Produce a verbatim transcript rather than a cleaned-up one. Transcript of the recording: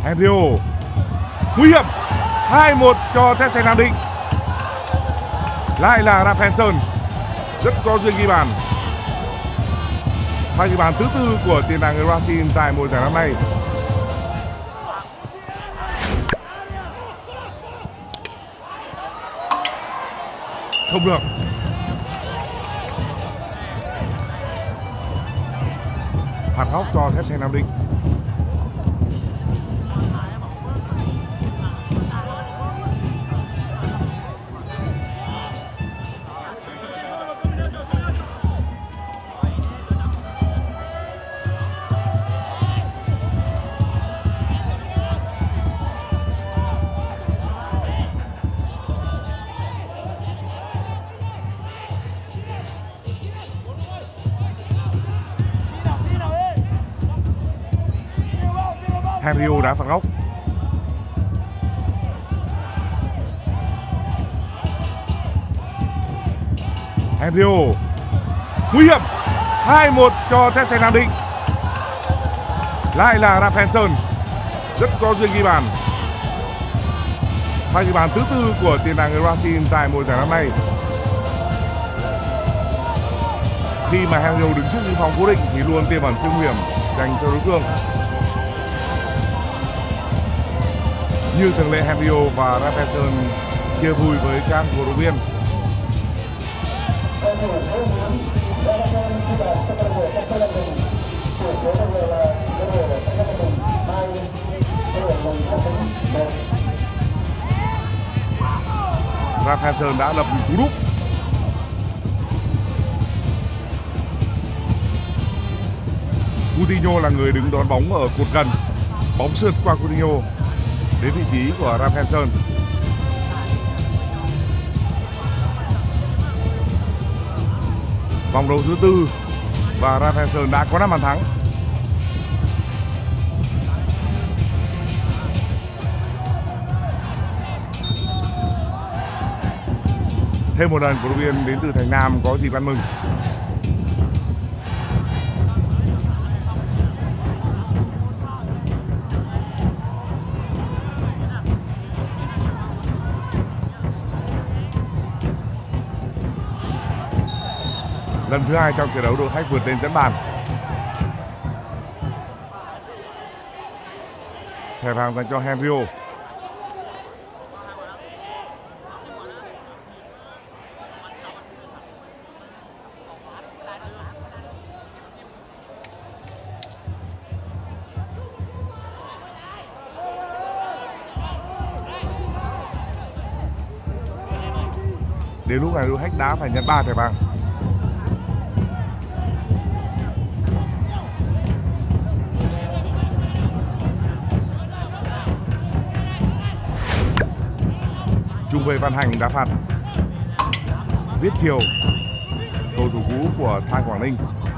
Henrio nguy hiểm. Hai một cho Thép Xanh Nam Định. Lại là Rafael Sơn rất có duyên ghi bàn. Pha ghi bàn thứ tư của tiền đạo người Brazil tại mùa giải năm nay. Không được. Phạt góc cho Thép Xanh Nam Định. Henrio đã phạt góc. Henrio nguy hiểm. Hai một cho Thép Xanh Nam Định. Lại là Rafael Sơn rất có duyên ghi bàn. Pha ghi bàn thứ tư của tiền đạo người Brazil tại mùa giải năm nay. Khi mà Henrio đứng trước những phòng cố định thì luôn tiềm ẩn sự nguy hiểm dành cho đối phương. Như thường lệ, Henrio và Rafael Sơn chia vui với các cổ động viên. Rafael Sơn đã lập cú đúp. Coutinho là người đứng đón bóng ở cột gần. Bóng sượt qua Coutinho đến vị trí của Rafael Sơn. Vòng đấu thứ tư và Rafael Sơn đã có năm bàn thắng. Thêm một lần cổ động viên đến từ Thành Nam có dịp ăn mừng. Lần thứ hai trong trận đấu, đội khách vượt lên dẫn bàn. Thẻ vàng dành cho Henrio. Đến lúc này đội khách đã phải nhận ba thẻ vàng. Trung vệ Văn Hành đã phạt. Viết Triều, cầu thủ cũ của Than Quảng Ninh.